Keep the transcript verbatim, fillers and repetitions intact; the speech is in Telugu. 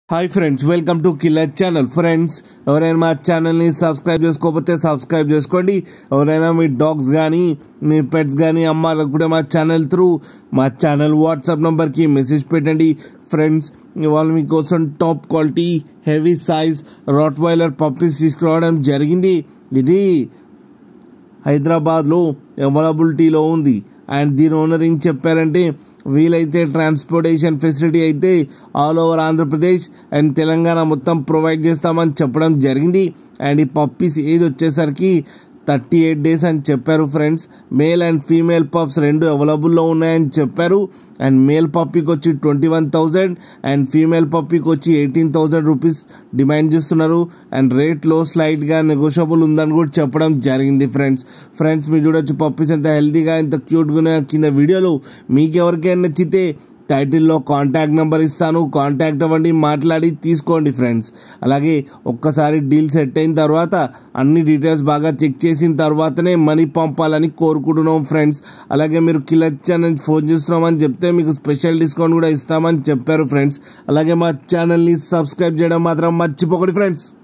Hi friends, welcome to killer channel. Friends, ఎవరైనా మా ఛానల్ని సబ్స్క్రైబ్ చేసుకోకపోతే సబ్స్క్రైబ్ చేసుకోండి. ఎవరైనా మీ డాగ్స్ కానీ మీ పెట్స్ కానీ అమ్మాలకు కూడా మా ఛానల్ త్రూ మా ఛానల్ వాట్సాప్ నెంబర్కి మెసేజ్ పెట్టండి. ఫ్రెండ్స్, ఇవాళ మీకోసం top quality heavy size rottweiler puppies తీసుకురావడం జరిగింది. ఇది హైదరాబాద్లో అవైలబిలిటీలో ఉంది. అండ్ దీని ఓనర్ ఏం చెప్పారంటే, వీలైతే ట్రాన్స్పోర్టేషన్ ఫెసిలిటీ అయితే all over Andhra Pradesh and Telangana మొత్తం ప్రొవైడ్ చేస్తామని చెప్పడం జరిగింది. అండ్ ఈ పప్పీస్ ఏజ్ వచ్చేసరికి థర్టీ ఎయిట్ డేస్ అని చెప్పారు. Friends, male and female pups రెండు అవైలబుల్లో ఉన్నాయని చెప్పారు. అండ్ మేల్ పప్పీకి వచ్చి twenty one thousand and female పప్పీకి వచ్చి ఎయిటీన్ థౌజండ్ రూపీస్ డిమాండ్ చేస్తున్నారు. అండ్ రేట్లో స్లైట్గా నెగోషియబుల్ ఉందని కూడా చెప్పడం జరిగింది. ఫ్రెండ్స్ ఫ్రెండ్స్ మీరు చూడొచ్చు పప్పీస్ ఎంత హెల్తీగా ఎంత క్యూట్గా ఉన్నాయో కింద వీడియోలో. మీకు ఎవరికైనా నచ్చితే టైటిల్లో కాంటాక్ట్ నెంబర్ ఇస్తాను, కాంటాక్ట్ అవ్వండి, మాట్లాడి తీసుకోండి. ఫ్రెండ్స్, అలాగే ఒక్కసారి డీల్ సెట్ అయిన తర్వాత అన్ని డీటెయిల్స్ బాగా చెక్ చేసిన తర్వాతనే మనీ పంపాలని కోరుకుంటున్నాం. ఫ్రెండ్స్, అలాగే మీరు కిల్లర్ ఛానల్ ఫోన్ చేస్తున్నామని చెప్తే మీకు స్పెషల్ డిస్కౌంట్ కూడా ఇస్తామని చెప్పారు. ఫ్రెండ్స్, అలాగే మా ఛానల్ని సబ్స్క్రైబ్ చేయడం మాత్రం మర్చిపోకండి. ఫ్రెండ్స్.